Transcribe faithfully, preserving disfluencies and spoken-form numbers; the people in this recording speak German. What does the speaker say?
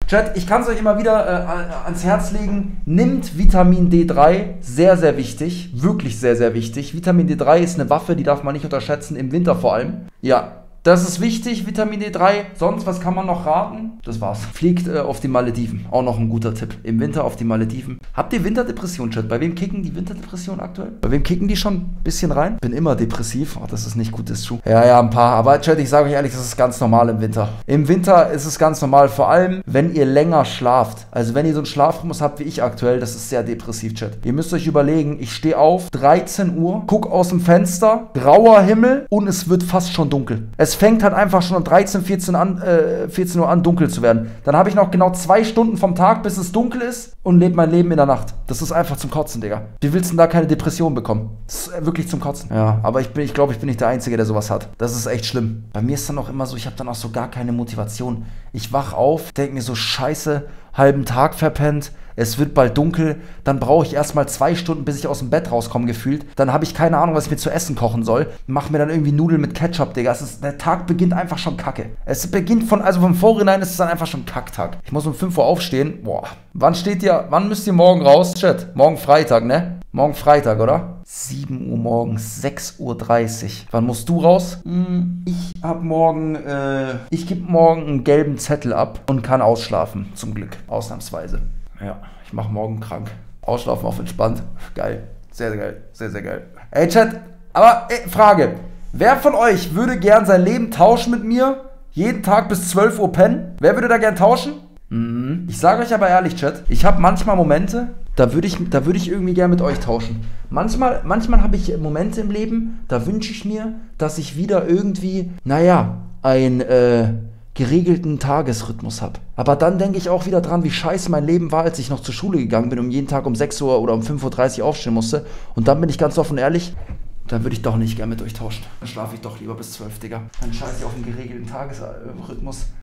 Chat, ich kann es euch immer wieder äh, ans Herz legen. Nimmt Vitamin D drei, sehr, sehr wichtig. Wirklich sehr, sehr wichtig. Vitamin D drei ist eine Waffe, die darf man nicht unterschätzen, im Winter vor allem. Ja. Das ist wichtig, Vitamin D drei. Sonst, was kann man noch raten? Das war's. Fliegt äh, auf die Malediven. Auch noch ein guter Tipp. Im Winter auf die Malediven. Habt ihr Winterdepression, Chat? Bei wem kicken die Winterdepression aktuell? Bei wem kicken die schon ein bisschen rein? Bin immer depressiv. Oh, das ist nicht gut, das ist true. Ja, ja, ein paar. Aber Chat, ich sage euch ehrlich, das ist ganz normal im Winter. Im Winter ist es ganz normal. Vor allem, wenn ihr länger schlaft. Also wenn ihr so einen Schlafrhythmus habt wie ich aktuell, das ist sehr depressiv, Chat. Ihr müsst euch überlegen, ich stehe auf, dreizehn Uhr, guck aus dem Fenster, grauer Himmel und es wird fast schon dunkel. Es fängt halt einfach schon um dreizehn, vierzehn, an, äh, vierzehn Uhr an, dunkel zu werden. Dann habe ich noch genau zwei Stunden vom Tag, bis es dunkel ist und lebe mein Leben in der Nacht. Das ist einfach zum Kotzen, Digga. Wie willst du denn da keine Depression bekommen? Das ist wirklich zum Kotzen. Ja, aber ich, bin, ich glaube, ich bin nicht der Einzige, der sowas hat. Das ist echt schlimm. Bei mir ist dann auch immer so, ich habe dann auch so gar keine Motivation. Ich wach auf, denke mir so, scheiße, halben Tag verpennt. Es wird bald dunkel, dann brauche ich erstmal zwei Stunden, bis ich aus dem Bett rauskomme, gefühlt. Dann habe ich keine Ahnung, was ich mir zu essen kochen soll. Mach mir dann irgendwie Nudeln mit Ketchup, Digga. Es ist, der Tag beginnt einfach schon kacke. Es beginnt von, also vom Vorhinein ist es dann einfach schon Kacktag. Ich muss um fünf Uhr aufstehen. Boah. Wann steht ihr, wann müsst ihr morgen raus? Chat, morgen Freitag, ne? Morgen Freitag, oder? sieben Uhr morgens, sechs Uhr dreißig. Wann musst du raus? Hm, ich hab morgen, äh, ich gebe morgen einen gelben Zettel ab und kann ausschlafen. Zum Glück. Ausnahmsweise. Ja, ich mache morgen krank. Ausschlafen auf entspannt. Geil. Sehr, sehr geil. Sehr, sehr geil. Ey, Chat, aber ey, Frage. Wer von euch würde gern sein Leben tauschen mit mir? Jeden Tag bis zwölf Uhr pennen? Wer würde da gern tauschen? Mhm. Ich sage euch aber ehrlich, Chat, ich habe manchmal Momente, da würde ich, da würde ich irgendwie gern mit euch tauschen. Manchmal, manchmal habe ich Momente im Leben, da wünsche ich mir, dass ich wieder irgendwie, naja, ein, äh, geregelten Tagesrhythmus habe. Aber dann denke ich auch wieder dran, wie scheiße mein Leben war, als ich noch zur Schule gegangen bin und jeden Tag um sechs Uhr oder um fünf Uhr dreißig aufstehen musste. Und dann bin ich ganz offen ehrlich, dann würde ich doch nicht gerne mit euch tauschen. Dann schlafe ich doch lieber bis zwölf, Digga. Dann scheiße ich auf einen geregelten Tagesrhythmus.